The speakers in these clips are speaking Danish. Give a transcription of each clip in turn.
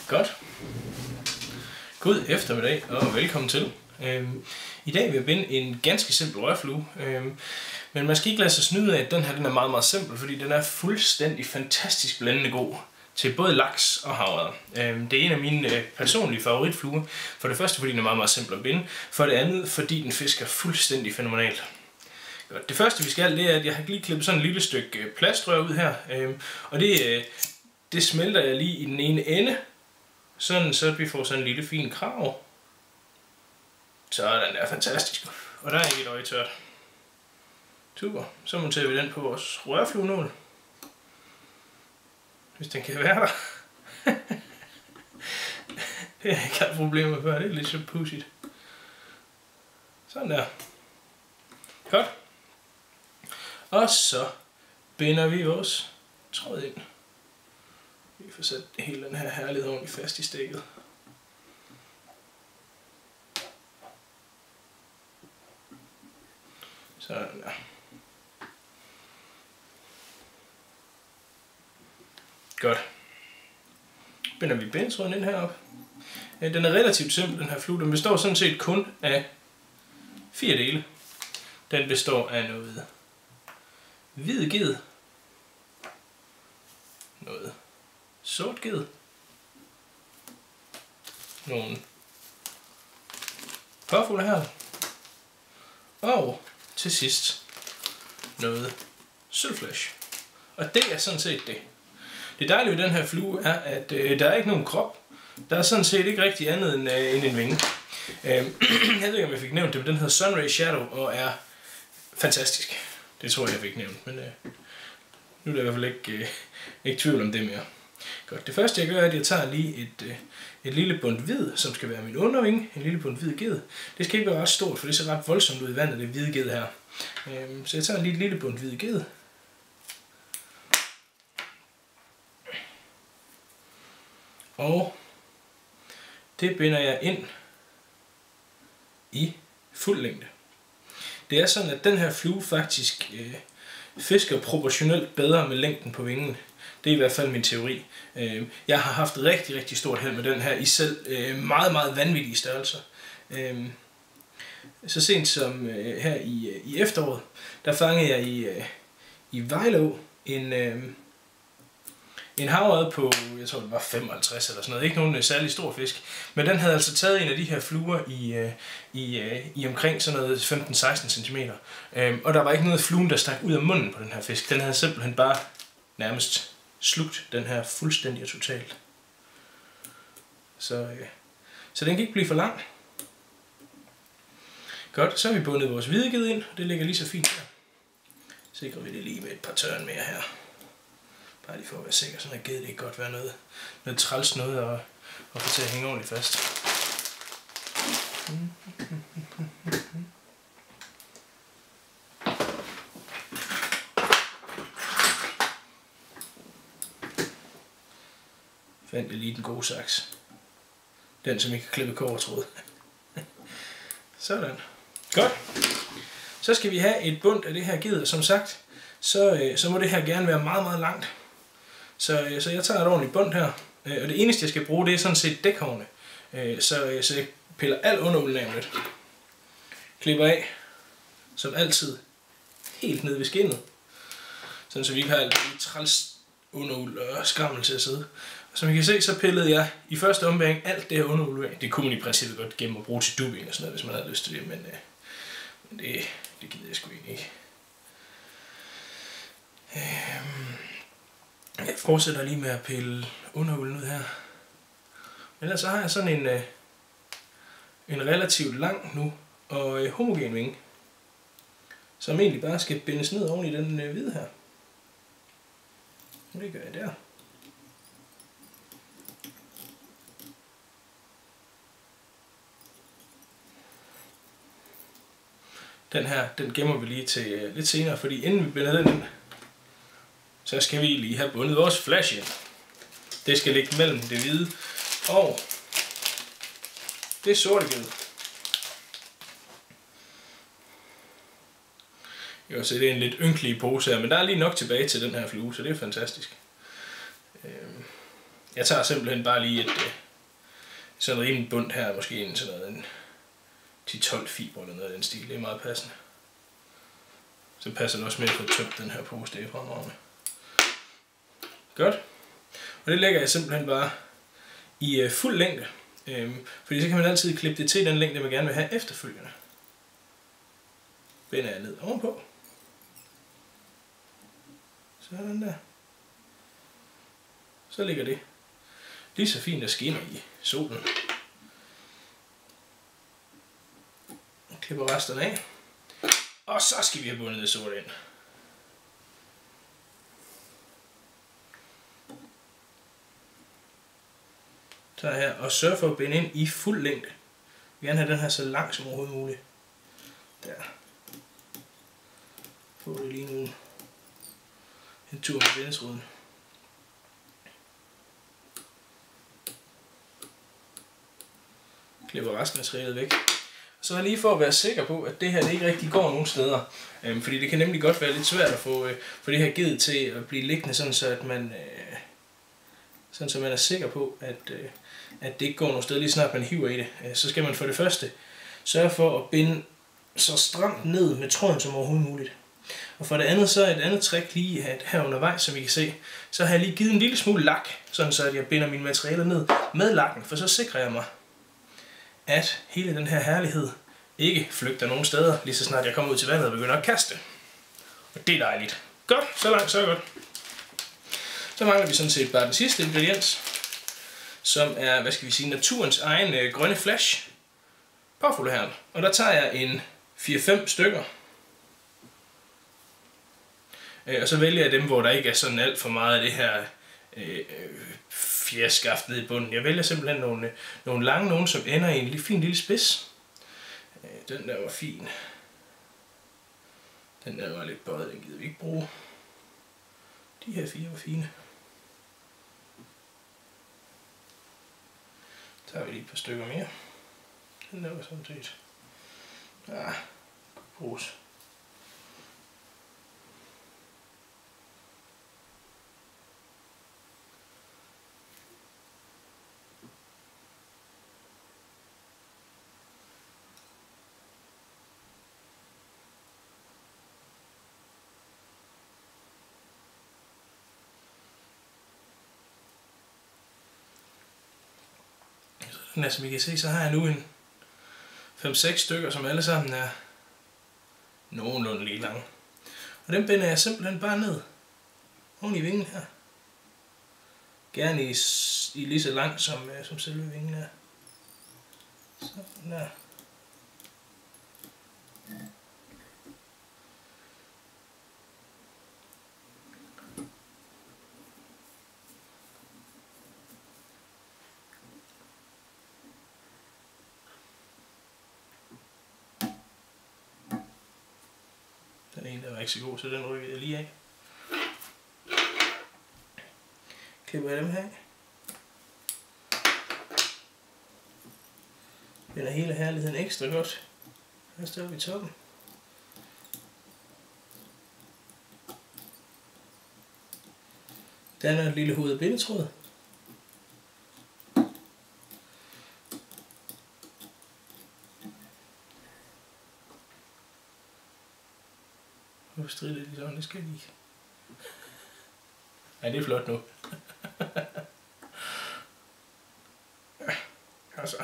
Godt. God eftermiddag og velkommen til. I dag vil jeg binde en ganske simpel rørflue, men man skal ikke lade sig snyde af, at den her er meget, meget simpel, fordi den er fuldstændig fantastisk blændende god til både laks og havre. Det er en af mine personlige favoritfluer. For det første, fordi den er meget, meget simpel at binde. For det andet, fordi den fisker fuldstændig fænomenalt. Det første vi skal, det er, at jeg har lige klippet sådan et lille stykke plastrør ud her. Og det smelter jeg lige i den ene ende, sådan så vi får sådan en lille fin krav. Sådan, det er fantastisk. Og der er ikke et øje tørt. Super. Så monterer vi den på vores rørfluenål. Hvis den kan være der. Det har jeg ikke haft problemer med før. Det er lidt så pudsigt. Sådan der. Godt. Og så binder vi vores tråd ind. Vi får sat hele den her herlighed ordentligt fast i stikket. Sådan der. Godt. Binder vi bindetråden ind heroppe. Den er relativt simpel, den her flue. Den består sådan set kun af 4 dele. Den består af noget hvid ged, noget sort ged, nogle påfugler her, og til sidst noget sølvflash. Og det er sådan set det. Det dejlige ved den her flue er, at der er ikke nogen krop. Der er sådan set ikke rigtig andet end en vinge. Jeg ved ikke, om jeg fik nævnt det, men den hedder Sunray Shadow og er fantastisk. Det tror jeg fik nævnt, men nu er der i hvert fald ikke tvivl om det mere. Godt. Det første jeg gør, er, at jeg tager lige et lille bund hvid, som skal være min undervinge. En lille bund hvid ged. Det skal ikke være ret stort, for det ser ret voldsomt ud i vandet, det hvide ged her. Så jeg tager lige et lille bund hvid ged. Og det binder jeg ind i fuld længde. Det er sådan, at den her flue faktisk fisker proportionelt bedre med længden på vingen. Det er i hvert fald min teori. Jeg har haft rigtig, rigtig stort held med den her i selv meget, meget vanvittige størrelser. Så sent som her i efteråret, der fangede jeg i Vejlå en havørred på, jeg tror det var 55 eller sådan noget, ikke nogen særlig stor fisk, men den havde altså taget en af de her fluer i omkring sådan noget 15-16 cm. Og der var ikke noget fluen, der stak ud af munden på den her fisk. Den havde simpelthen bare nærmest slugt den her fuldstændig og totalt. Så den kan ikke blive for lang. Godt, så har vi bundet vores hvide ged ind, det ligger lige så fint her. Sikrer vi det lige med et par tørn mere her. Bare lige for at være sikker, sådan at ged det ikke godt være noget træls noget at få til at hænge ordentligt fast. Fandt jeg lige den gode saks. Den som ikke kan klippe kobbertråd. Sådan. Godt. Så skal vi have et bund af det her ged, og som sagt, så må det her gerne være meget, meget langt. Så jeg tager et ordentligt bund her, og det eneste jeg skal bruge, det er sådan set dækhårene. Så jeg piller al underulden af lidt. Klipper af, som altid, helt ned ved skindet. Sådan så vi ikke har alt det træls underuld og skrammel til at sidde. Og som I kan se, så pillede jeg i første omgang alt det her underuld af. Det kunne man i princippet godt gemme og bruge til dubbing og sådan noget, hvis man havde lyst til det, men det gider jeg sgu ikke. Jeg fortsætter lige med at pille underulden ud her. Men ellers så har jeg sådan en relativt lang nu og homogen vinge, som egentlig bare skal bindes ned oven i den hvide her. Og det gør jeg der. Den her, den gemmer vi lige til lidt senere, fordi inden vi binder den ind, så skal vi lige have bundet vores flash ind. Det skal ligge mellem det hvide og det sorte ged. Jeg kan se, det er en lidt ynkelig pose her, men der er lige nok tilbage til den her flue, så det er fantastisk. Jeg tager simpelthen bare lige sådan en bund her, måske en sådan noget, en 10-12 fiber eller noget af den stil. Det er meget passende. Så passer det også med at få tømt den her pose, det er fremragende. Godt. Og det lægger jeg simpelthen bare i fuld længde. Fordi så kan man altid klippe det til den længde, man gerne vil have efterfølgende. Binder jeg ned ovenpå. Sådan der. Så ligger det lige så fint at skinner i solen. Klipper resterne af. Og så skal vi have bundet det sort ind. Så her og sørg for at binde ind i fuld længde. Jeg vil gerne have den her så lang som overhovedet muligt. Der. Få det lige nu. En tur med bindetruden. Klipper resten af materialet væk. Så lige for at være sikker på, at det her det ikke rigtig går nogen steder. Fordi det kan nemlig godt være lidt svært at få det her givet til at blive liggende, sådan så at man, er sikker på, at det ikke går nogen steder lige snart man hiver i det. Så skal man for det første sørge for at binde så stramt ned med tråden som overhovedet muligt. Og for det andet så er et andet trick lige at her undervejs, som I kan se, så har jeg lige givet en lille smule lak, sådan så at jeg binder mine materialer ned med lakken, for så sikrer jeg mig, at hele den her herlighed ikke flygter nogen steder, lige så snart jeg kommer ud til vandet og begynder at kaste. Og det er dejligt. Godt, så langt, så godt. Så mangler vi sådan set bare den sidste ingrediens, som er, hvad skal vi sige, naturens egen grønne flash. Påfuglehern. Og der tager jeg en 4-5 stykker. Og så vælger jeg dem, hvor der ikke er sådan alt for meget af det her fjerskaft nede i bunden. Jeg vælger simpelthen nogle lange, nogle som ender i en fin lille spids. Den der var fin. Den der var lidt bøjet, den gider vi ikke bruge. De her 4 var fine. Så tager vi lige et par stykker mere. Den der var sådan set. Ja, bruges. Som I kan se, så har jeg nu en 5-6 stykker, som alle sammen er nogenlunde lige lange. Og dem binder jeg simpelthen bare ned oven i vingen her. Gerne i lige så langt som selve vingen er. Sådan der. Den ene der var ikke så god, så den rykker jeg lige af. Klipper jeg dem her. Binder hele herligheden ekstra godt. Først oppe i toppen. Danner et lille hoved af bindetråd. Nu strider det sådan, det skal jeg lige. Nej, det er flot nu. Ja, så.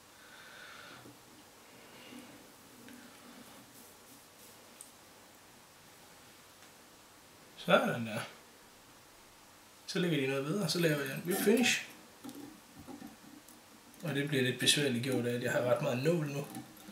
Sådan der. Så lægger de noget videre, så laver jeg en whip finish. Og det bliver lidt besværligt gjort af, at jeg har ret meget nål nu.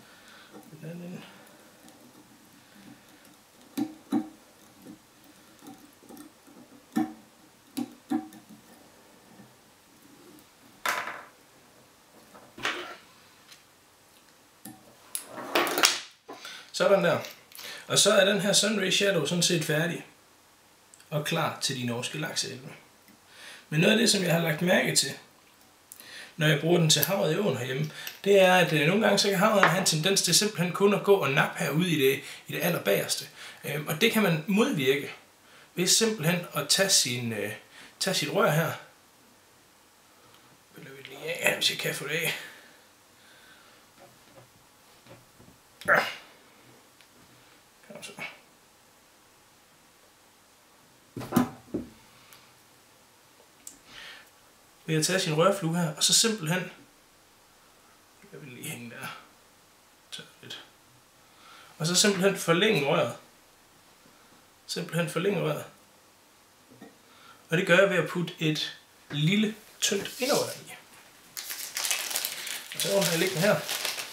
Sådan der. Og så er den her Sunray Shadow sådan set færdig og klar til de norske lakseelve. Men noget af det, som jeg har lagt mærke til, når jeg bruger den til havet i åen herhjemme, det er, at nogle gange så kan havet have en tendens til simpelthen kun at gå og nappe herude i det allerbagerste. Og det kan man modvirke ved simpelthen at tage sit rør her her, hvis jeg kan få det af. Ja. Så. Ved at tage sin rørflue her, og så simpelthen, jeg vil lige hænge der, tør lidt, og så simpelthen forlænge røret. Og det gør jeg ved at putte et lille, tyndt inderrør i. Og så har jeg liggende her.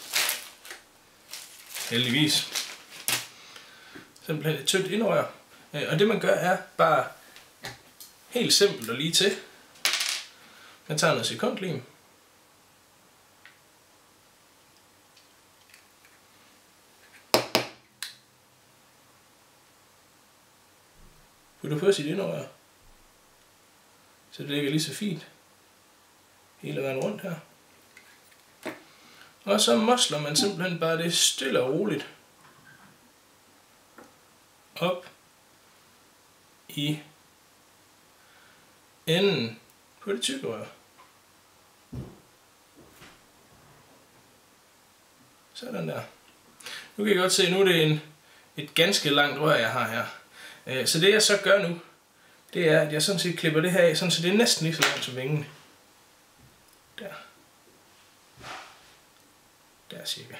Heldigvis. Simpelthen et tyndt inderrør. Og det man gør er bare helt simpelt og lige til. Man tager noget sekundlim. Putter på sit inderrør. Så det ligger lige så fint hele vejen rundt her. Og så mosler man simpelthen bare det stille og roligt op i enden på det tykke rør. Sådan der. Nu kan I godt se, nu er det et ganske langt rør, jeg har her. Så det jeg så gør nu, det er, at jeg sådan set klipper det her af, sådan så det er næsten lige så langt som vingen. Der. Der cirka.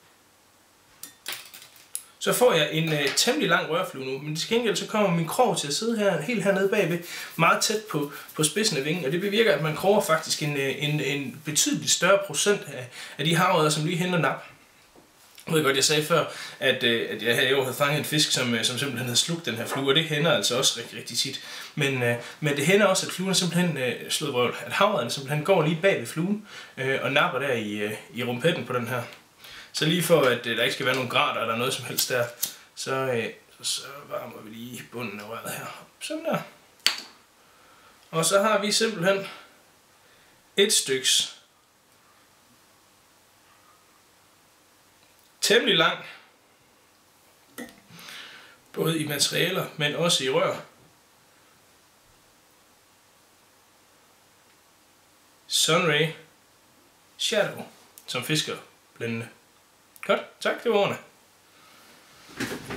Så får jeg en temmelig lang rørflue nu, men til gengæld så kommer min krog til at sidde her, helt hernede bagved, meget tæt på spidsen af vingen, og det bevirker, at man kroger faktisk en betydeligt større procent af de havrødder, som lige henter nap. Jeg ved godt, jeg sagde før, at jeg her i år havde fanget en fisk, som simpelthen havde slugt den her flue, og det hænder altså også rigtig, rigtig tit. Men det hænder også, at fluen simpelthen at havredderne simpelthen går lige bag ved fluen og napper der i rumpetten på den her. Så lige for, at der ikke skal være nogen grader eller noget som helst der, så varmer vi lige bunden af røret her. Sådan der. Og så har vi simpelthen et styks temmelig lang, både i materialer, men også i rør. Sunray Shadow, som fisker blændende. Godt, tak, det var ordene.